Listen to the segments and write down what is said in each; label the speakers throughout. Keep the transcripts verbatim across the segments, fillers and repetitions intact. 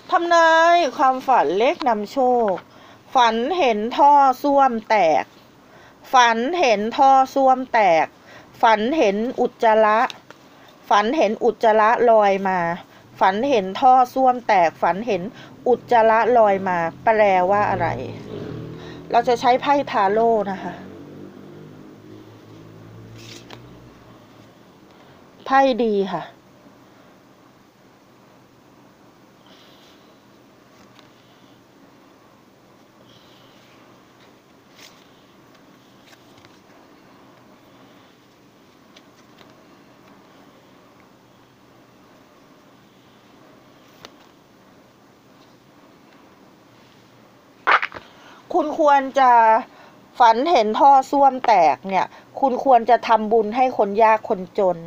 Speaker 1: ทำนายความฝันเลขนำโชคฝันเห็นท่อส้วมแตกฝันเห็นท่อส้วมแตกฝันเห็นอุจจาระฝันเห็นอุจจาระลอยมาฝันเห็นท่อส้วมแตกฝันเห็นอุจจาระลอยมาแปลว่าอะไรเราจะใช้ไพ่ทาโร่นะคะไพ่ดีค่ะคุณควรจะฝันเห็นท่อส้วมแตกเนี่ยคุณควรจะทำบุญให้คนยากคนจน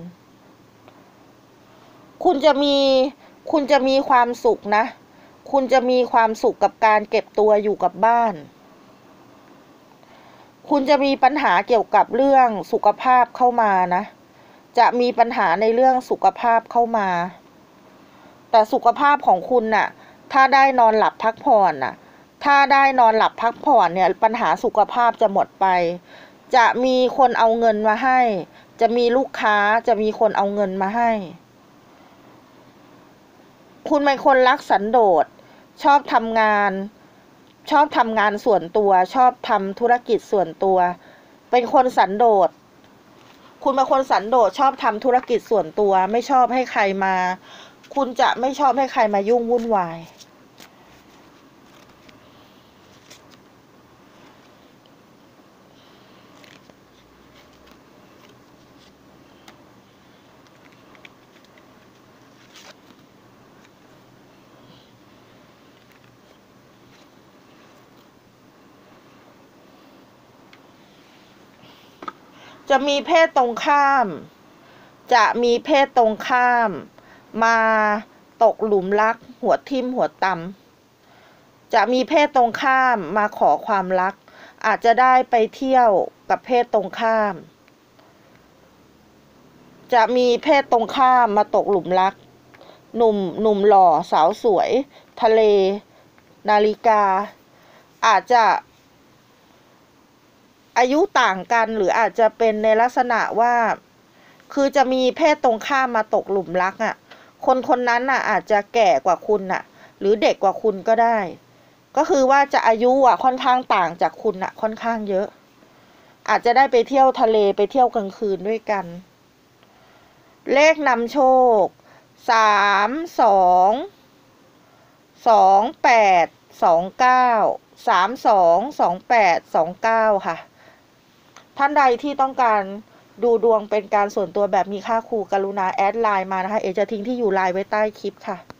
Speaker 1: คุณจะมีคุณจะมีความสุขนะคุณจะมีความสุขกับการเก็บตัวอยู่กับบ้านคุณจะมีปัญหาเกี่ยวกับเรื่องสุขภาพเข้ามานะจะมีปัญหาในเรื่องสุขภาพเข้ามาแต่สุขภาพของคุณน่ะถ้าได้นอนหลับพักผ่อนน่ะถ้าได้นอนหลับพักผ่อนเนี่ยปัญหาสุขภาพจะหมดไปจะมีคนเอาเงินมาให้จะมีลูกค้าจะมีคนเอาเงินมาให้คุณเป็นคนรักสันโดษชอบทำงานชอบทำงานส่วนตัวชอบทำธุรกิจส่วนตัวเป็นคนสันโดษคุณเป็นคนสันโดษชอบทำธุรกิจส่วนตัวไม่ชอบให้ใครมาคุณจะไม่ชอบให้ใครมายุ่งวุ่นวายจะมีเพศตรงข้ามจะมีเพศตรงข้ามมาตกหลุมรักหัวทิ่มหัวตำจะมีเพศตรงข้ามมาขอความรักอาจจะได้ไปเที่ยวกับเพศตรงข้ามจะมีเพศตรงข้ามมาตกหลุมรักหนุ่มหนุ่มหล่อสาวสวยทะเลนาฬิกาอาจจะอายุต่างกันหรืออาจจะเป็นในลักษณะว่าคือจะมีเพศตรงข้ามมาตกหลุมรักอ่ะคนคนนั้นอ่ะอาจจะแก่กว่าคุณอ่ะหรือเด็กกว่าคุณก็ได้ก็คือว่าจะอายุอ่ะค่อนข้างต่างจากคุณอ่ะค่อนข้างเยอะอาจจะได้ไปเที่ยวทะเลไปเที่ยวกลางคืนด้วยกันเลขนำโชคสามสองสองแปดสองเก้าสามสองสองแปดสองเก้าค่ะท่านใดที่ต้องการดูดวงเป็นการส่วนตัวแบบมีค่าครูกรุณาแอดไลน์มานะคะเอจะทิ้งที่อยู่ไลน์ไว้ใต้คลิปค่ะ